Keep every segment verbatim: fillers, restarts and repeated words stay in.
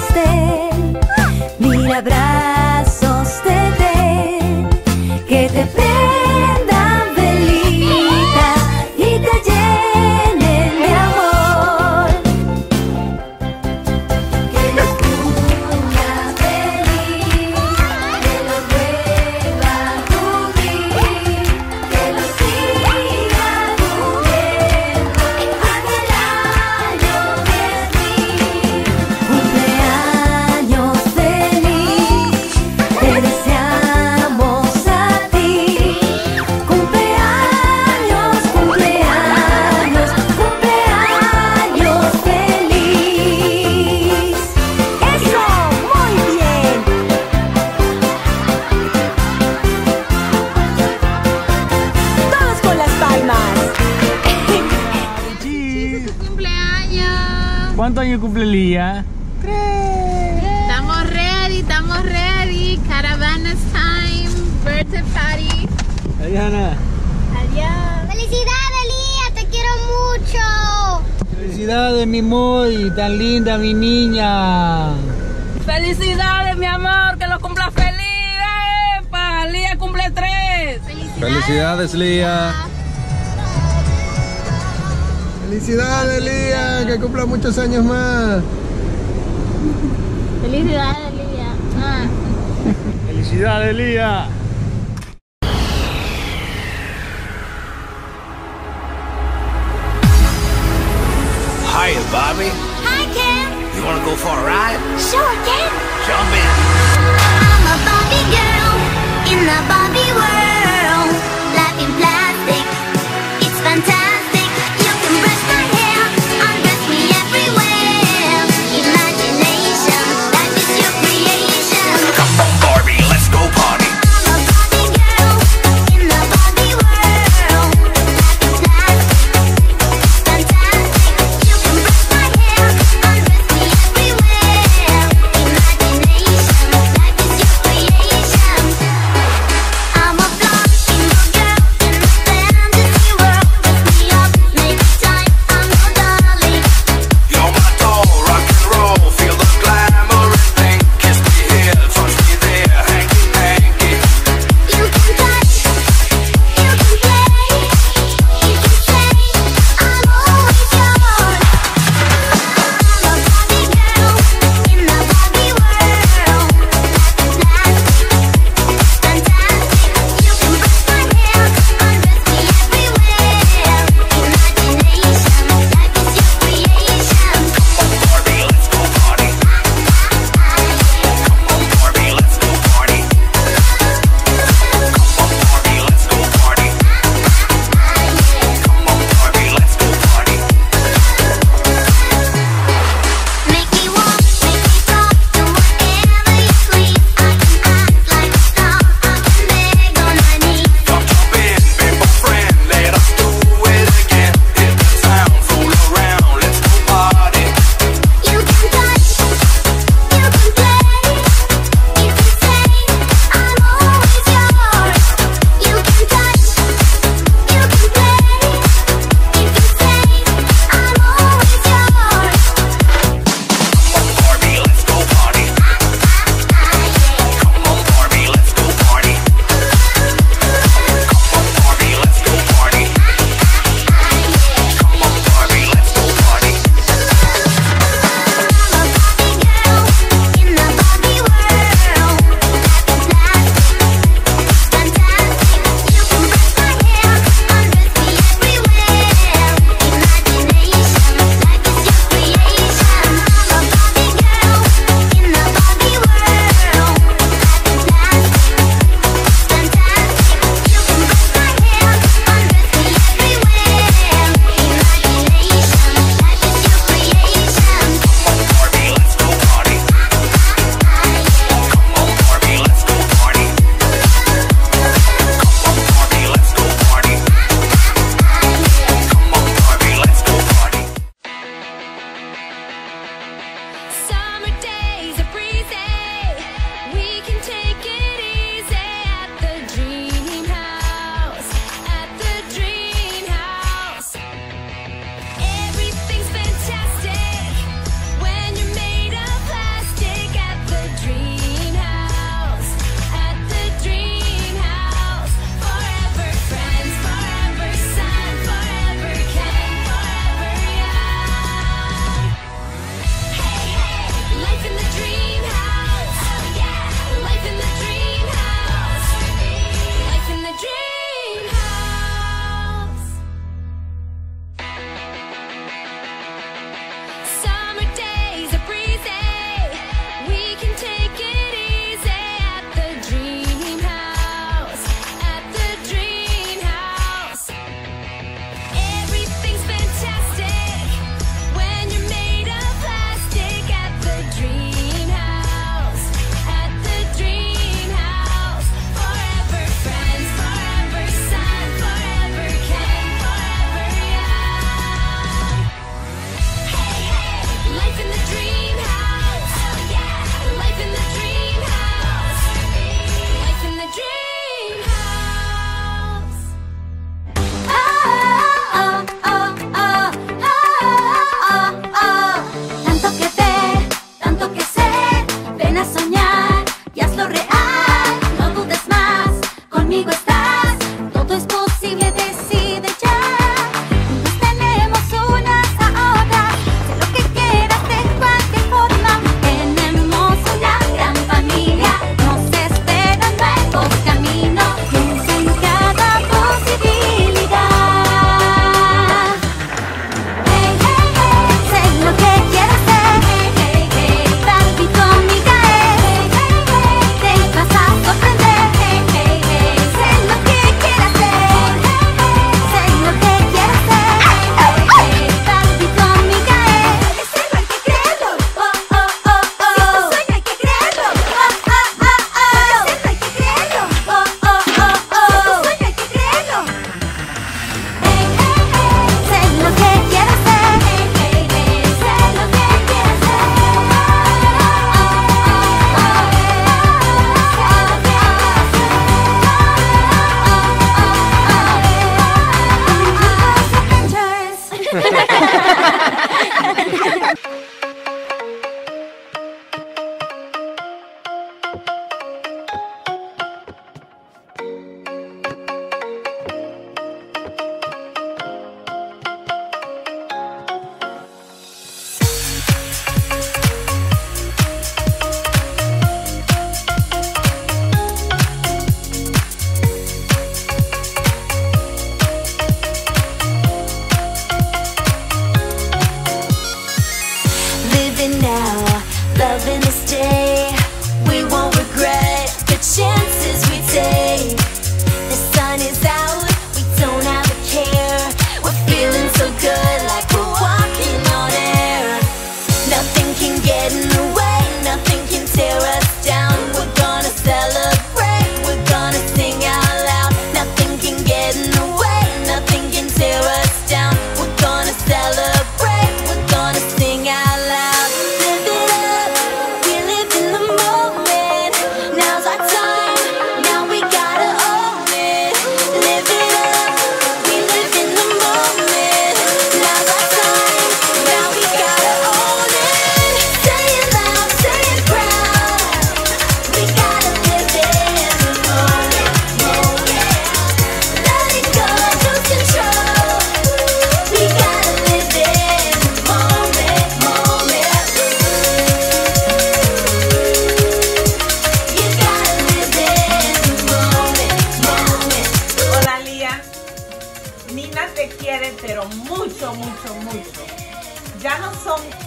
de él, mil abrazos te den, que te prendan velita y te llenen de amor. Que los cumpla feliz, que los vuelva a cubrir, que los siga cumpliendo aquel año diez mil. Cumpleaños feliz, te deseamos a ti. Cumpleaños, cumpleaños, cumpleaños feliz. ¡Eso! ¡Muy bien! Todos con las palmas. Cheese. ¡Cumpleaños! ¿Cuántos años cumple Lía? Estamos ready, estamos ready. Caravanas time, birthday party. Adiós, Ana. Adiós. ¡Felicidades, Lía! ¡Te quiero mucho! Felicidades, mi Moy, tan linda mi niña. Felicidades, mi amor, que lo cumpla feliz. ¡Epa! Lía cumple tres. Felicidades, Lía. Felicidades, Lía, que cumpla muchos años más. Felicidades, Lía. Ah. Felicidades, Lía. Hiya, Bobby. Hi, Ken. You wanna go for a ride? Sure, Ken. Jump in. I'm a Barbie girl in the Barbie world. Life in plastic, it's fantastic. You can brush my hair, undress me everywhere. Imagination, life is your creation. Come on, Barbie, let's go party. I'm a Barbie girl in the Barbie world. Life in plastic, it's fantastic. You can brush my hair, undress me everywhere. Imagination, life is your creation. I'm a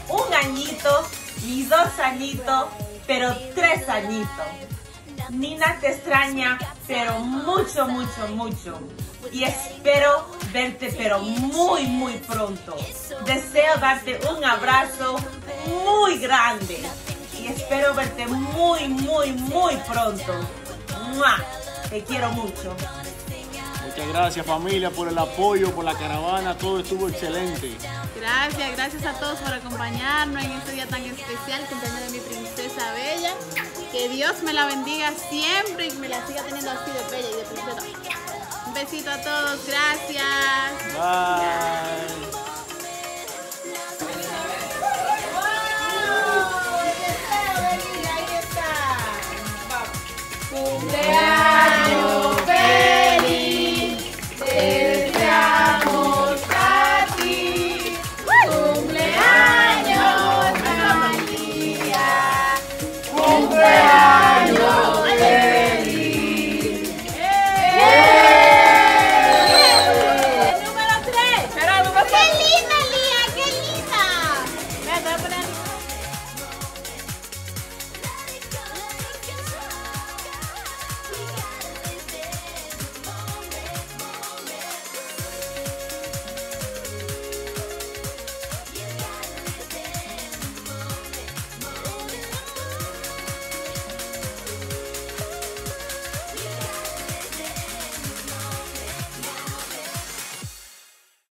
un añito, mis dos añitos, pero tres añitos. Nina te extraña, pero mucho, mucho, mucho. Y espero verte, pero muy, muy pronto. Deseo darte un abrazo muy grande. Y espero verte muy, muy, muy pronto. ¡Mua! Te quiero mucho. Muchas gracias, familia, por el apoyo, por la caravana. Todo estuvo excelente. Gracias, gracias a todos por acompañarnos en este día tan especial, cumpleaños de mi princesa bella. Que Dios me la bendiga siempre y me la siga teniendo así de bella y de princesa. Un besito a todos, gracias. Bye.